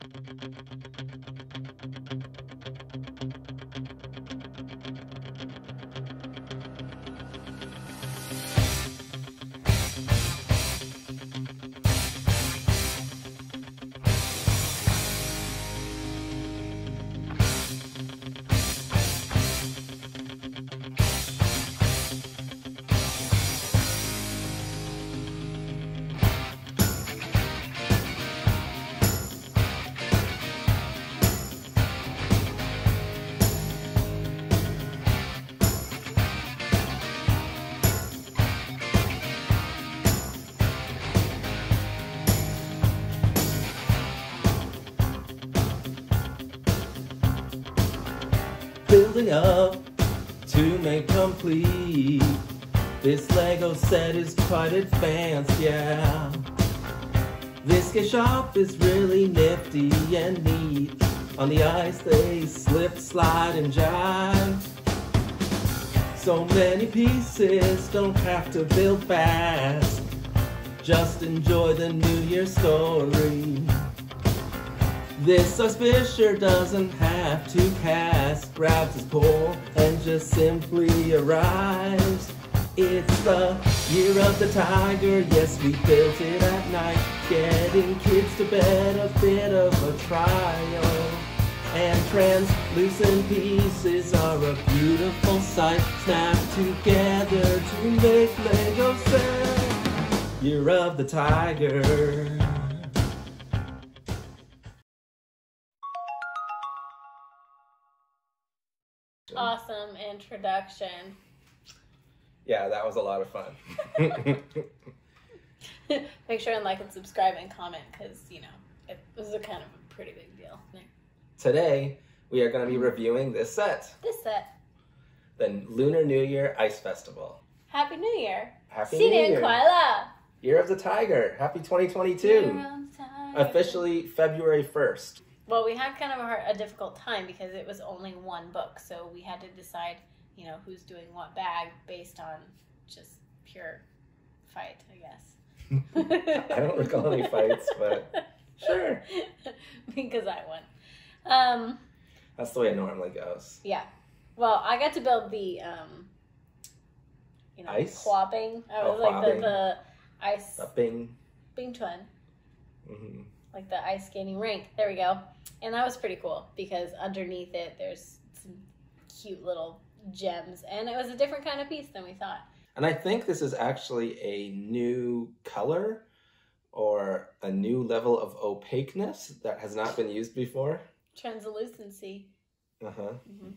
Building up to make complete. This Lego set is quite advanced, yeah. This skate shop is really nifty and neat. On the ice they slip, slide, and jive. So many pieces, don't have to build fast. Just enjoy the New Year story. This ice fisher doesn't have to cast, grabs his pole and just simply arrives. It's the year of the tiger, yes, we built it at night. Getting kids to bed, a bit of a trial. And translucent pieces are a beautiful sight. Snap together to make Lego set. Year of the tiger. Awesome introduction. Yeah, that was a lot of fun. Make sure and like and subscribe and comment because, you know, it was a kind of a pretty big deal. Today, we are going to be reviewing this set. This set. The Lunar New Year Ice Festival. Happy New Year. Happy New Year. Kuala. Year of the Tiger. Happy 2022. Year of the Tiger. Officially February 1st. Well, we had kind of a difficult time because it was only one book, so we had to decide, you know, who's doing what bag based on just pure fight, I guess. I don't recall any fights, but sure. Because I won. That's the way it normally goes. Yeah. Well, I got to build the, you know, ice? Hua-bing. I was Hua-bing. the ice. A Bing. Bing Chuan. Mm-hmm. Like the ice skating rink. There we go. And that was pretty cool because underneath it, there's some cute little gems. And it was a different kind of piece than we thought. And I think this is actually a new color or a new level of opaqueness that has not been used before. Translucency. Uh-huh. Mm-hmm.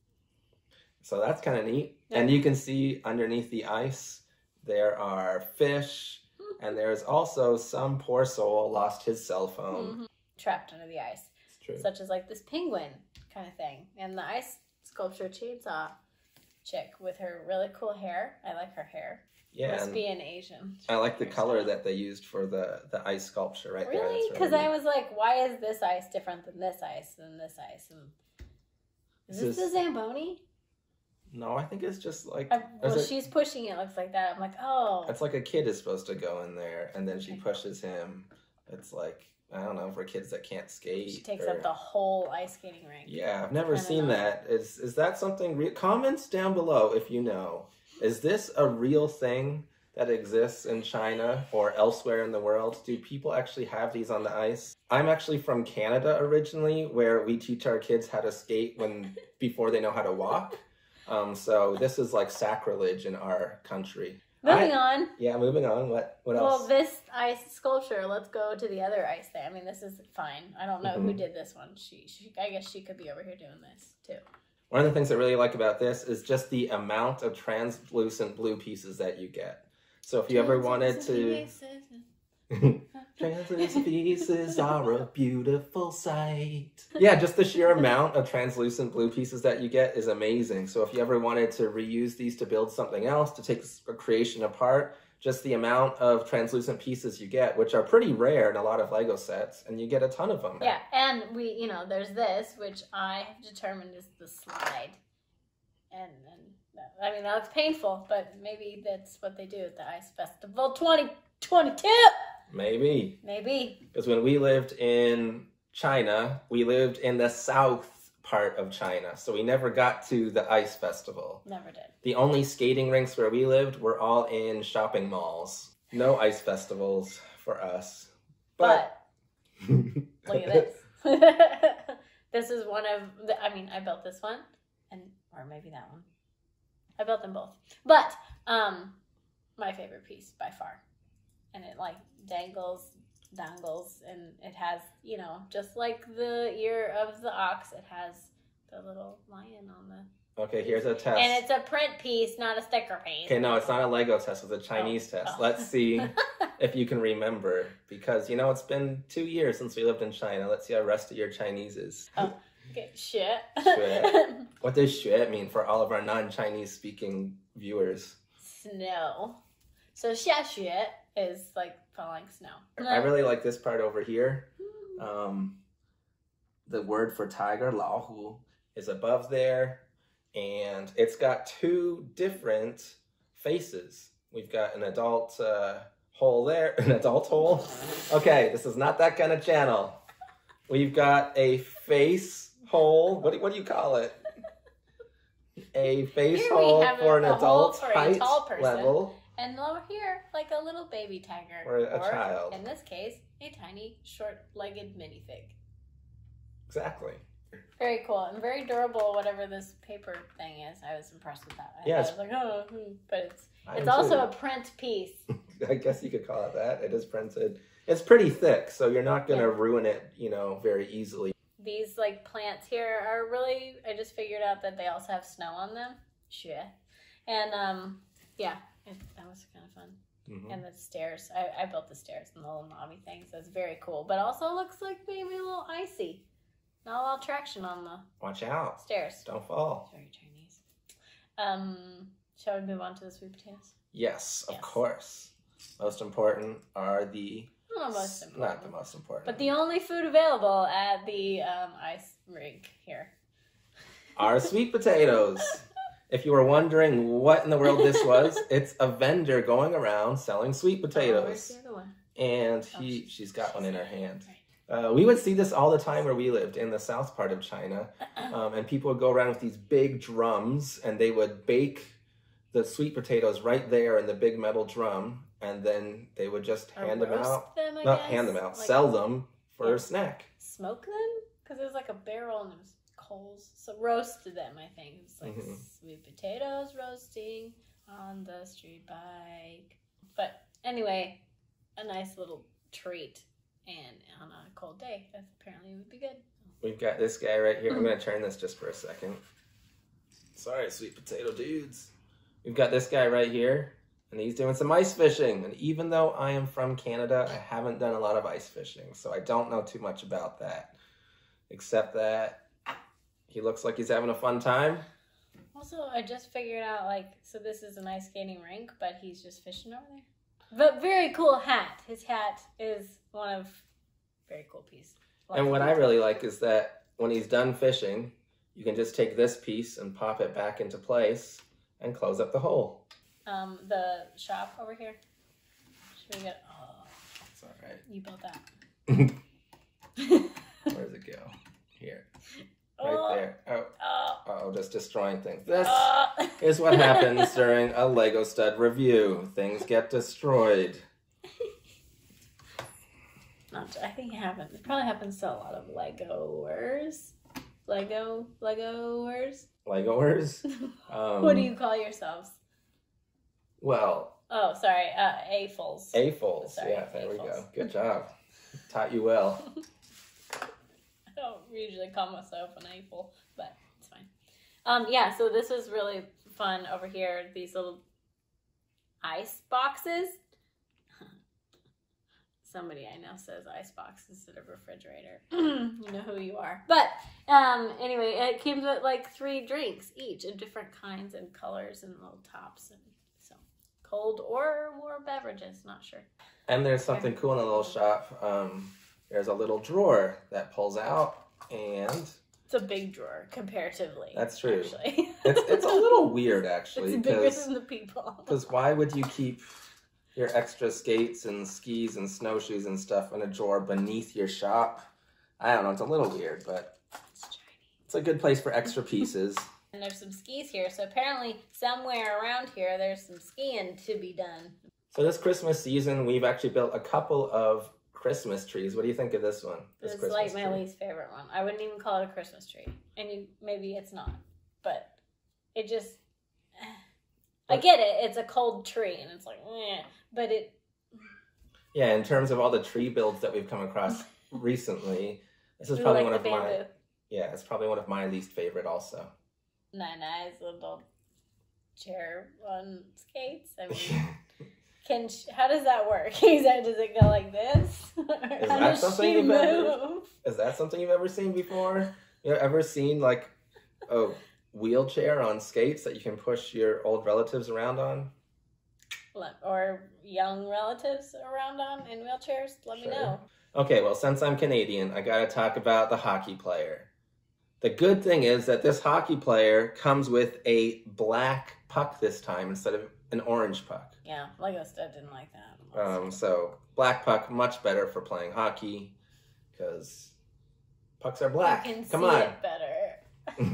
So that's kind of neat. Yeah. And you can see underneath the ice, there are fish. And there's also some poor soul lost his cell phone. Mm-hmm. Trapped under the ice. It's true. Such as like this penguin kind of thing. And the ice sculpture chainsaw chick with her really cool hair. I like her hair. Yeah. Must be an Asian. I like the color that they used for the ice sculpture right there. Really? Because I was like, why is this ice different than this ice and this ice? And is this the Zamboni? No, I think it's just like... Well, she's pushing it, looks like that. I'm like, oh. It's like a kid is supposed to go in there, and then she pushes him. It's like, I don't know, for kids that can't skate. She takes up the whole ice skating rink. Yeah, I've never seen that. Is that something real? Comments down below if you know. Is this a real thing that exists in China or elsewhere in the world? Do people actually have these on the ice? I'm actually from Canada originally, where we teach our kids how to skate before they know how to walk. So this is like sacrilege in our country. Moving on. Yeah, moving on. What else? Well, this ice sculpture, let's go to the other ice thing. I mean, this is fine. I don't know who did this one. I guess she could be over here doing this too. One of the things I really like about this is just the amount of translucent blue pieces that you get. So if you ever wanted to... Translucent pieces are a beautiful sight. Yeah, just the sheer amount of translucent blue pieces that you get is amazing. So if you ever wanted to reuse these to build something else, to take a creation apart, just the amount of translucent pieces you get, which are pretty rare in a lot of Lego sets, and you get a ton of them. Yeah, and there's this, which I have determined is the slide. And I mean, that looks painful, but maybe that's what they do at the Ice Festival 2022. Maybe. Maybe. Because when we lived in China, we lived in the south part of China, so we never got to the ice festival. Never did. The only skating rinks where we lived were all in shopping malls. No ice festivals for us. But look at this. This is one of the, I mean, I built this one, or maybe that one. I built them both. But my favorite piece by far. And it like dangles, and it has, you know, just like the ear of the ox, it has the little lion on the... Okay, here's a test. And it's a print piece, not a sticker piece. Okay, no, it's not a Lego test, it's a Chinese test. Oh. Let's see if you can remember. Because, you know, it's been 2 years since we lived in China. Let's see how rusty your Chinese is. Oh, okay, shit. Xue. What does xue mean for all of our non-Chinese speaking viewers? Snow. So 下雪 is like falling snow. I really like this part over here. The word for tiger, 老虎, is above there. And it's got two different faces. We've got an adult hole there, an adult hole. Okay, this is not that kind of channel. We've got a face hole. What do you call it? A face hole for an adult height level. And over here, like a little baby tiger. Or a child. In this case, a tiny, short-legged minifig. Exactly. Very cool and very durable, whatever this paper thing is. I was impressed with that. Yeah, I was like, oh, but it's also a print piece. I guess you could call it that. It is printed. It's pretty thick, so you're not going to ruin it, you know, very easily. These, like, plants here are really, I just figured out that they also have snow on them. Sure. And, yeah. That was kind of fun. Mm-hmm. And the stairs. I built the stairs and the little knobby things. That's very cool. But also looks like maybe a little icy. Not a lot of traction on the Watch out. Stairs. Don't fall. Very Chinese. Shall we move on to the sweet potatoes? Yes, of course. Most important are the... Not most important. Not the most important. But the only food available at the ice rink here. Are sweet potatoes. If you were wondering what in the world this was, it's a vendor going around selling sweet potatoes. Where's the other one? And she's got one in her hand. We would see this all the time where we lived, in the south part of China. And people would go around with these big drums, and they would bake the sweet potatoes right there in the big metal drum. And then they would just hand them out. Not hand them out, like, sell them for a snack. Smoke them? Because there's like a barrel and there's coals. So roasted them, I think. It's like sweet potatoes roasting on the street bike. But anyway, a nice little treat. And on a cold day, that apparently would be good. We've got this guy right here. I'm going to turn this just for a second. Sorry, sweet potato dudes. We've got this guy right here, and he's doing some ice fishing. And even though I am from Canada, I haven't done a lot of ice fishing, so I don't know too much about that. Except that he looks like he's having a fun time. Also, I just figured out, like, so this is an ice skating rink, but he's just fishing over there. But very cool hat. His hat is one of very cool piece. And what I really like is that when he's done fishing, you can just take this piece and pop it back into place and close up the hole. The shop over here. Should we get? Oh, it's all right. You built that. Where does it go? Here. Right there. Oh, just destroying things. This is what happens during a Lego stud review. Things get destroyed. I think it happens. It probably happens to a lot of Legoers. Legoers? Legoers? What do you call yourselves? Well. Oh, sorry. AFOLs. AFOLs. Yeah, there we go. Good job. Taught you well. I don't usually call myself an AFOL, but it's fine. Yeah, so this is really fun over here. These little ice boxes. Somebody I know says ice box instead of refrigerator. You know who you are. But anyway, it came with like 3 drinks each of different kinds and colors and little tops. And so cold or warm beverages, not sure. And there's something cool in the little shop. There's a little drawer that pulls out, and it's a big drawer comparatively. That's true. Actually. It's a little weird, actually. It's bigger than the people. Because why would you keep your extra skates and skis and snowshoes and stuff in a drawer beneath your shop? I don't know, it's a little weird, but it's a good place for extra pieces. And there's some skis here, so apparently somewhere around here there's some skiing to be done. So this Christmas season, we've actually built a couple of Christmas trees. What do you think of this one? This is like my least favorite one. I wouldn't even call it a Christmas tree. And maybe it's not, but it just... I get it. It's a cold tree, and it's like, but it... Yeah, in terms of all the tree builds that we've come across recently, this is probably one of my... Yeah, it's probably one of my least favorite also. Nice little chair on skates. I mean, how does that work? Does it go like this? Is that something you've ever seen before? You ever seen like a wheelchair on skates that you can push your old relatives around on? Or young relatives around on in wheelchairs? Let me know. Okay, well, since I'm Canadian, I gotta talk about the hockey player. The good thing is that this hockey player comes with a black puck this time instead of an orange puck. Yeah, Lego Stud didn't like that. So black puck, much better for playing hockey because pucks are black. You can Come see on. it better.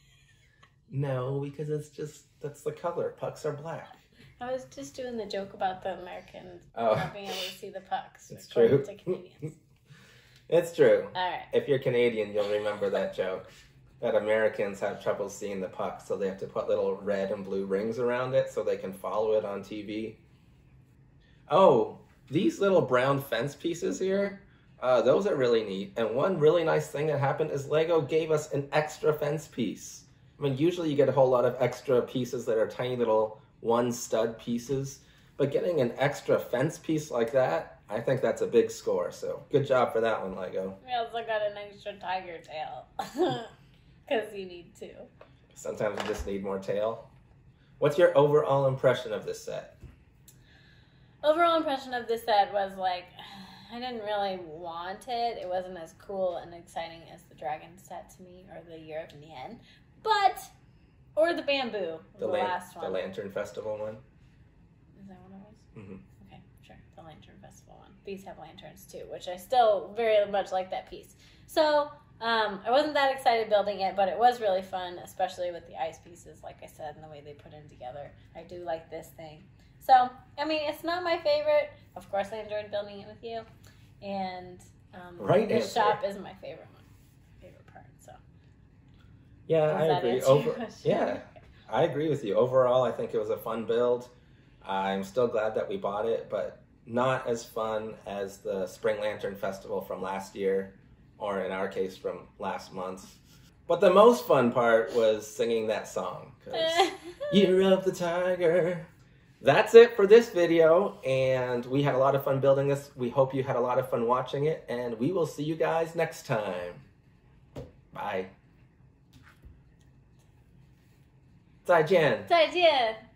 No, because that's the color. Pucks are black. I was just doing the joke about the Americans not being able to see the pucks. It's true. To Canadians. It's true. All right. If you're Canadian, you'll remember that joke. That Americans have trouble seeing the puck, so they have to put little red and blue rings around it so they can follow it on TV. Oh, these little brown fence pieces here, those are really neat. And one really nice thing that happened is Lego gave us an extra fence piece. I mean, usually you get a whole lot of extra pieces that are tiny little one stud pieces, but getting an extra fence piece like that, I think that's a big score. So good job for that one, Lego. We also got an extra tiger tail because you need to. Sometimes you just need more tail. What's your overall impression of this set? Overall impression of this set was like, I didn't really want it. It wasn't as cool and exciting as the dragon set to me, or the Year of Nian, or the bamboo, the last one. The Lantern Festival one? Is that what it was? Mm-hmm. Okay, sure. The Lantern Festival one. These have lanterns too, which I still very much like that piece. So, I wasn't that excited building it, but it was really fun, especially with the ice pieces, like I said, and the way they put them together. I do like this thing. So, I mean, it's not my favorite. Of course, I enjoyed building it with you. And the shop is my favorite one. Favorite part, so. Yeah, I agree. I agree with you. Overall, I think it was a fun build. I'm still glad that we bought it, but not as fun as the Spring Lantern Festival from last year, or in our case, from last month. But the most fun part was singing that song, because Year of the Tiger. That's it for this video, and we had a lot of fun building this. We hope you had a lot of fun watching it, and we will see you guys next time. Bye. 再见。 再见。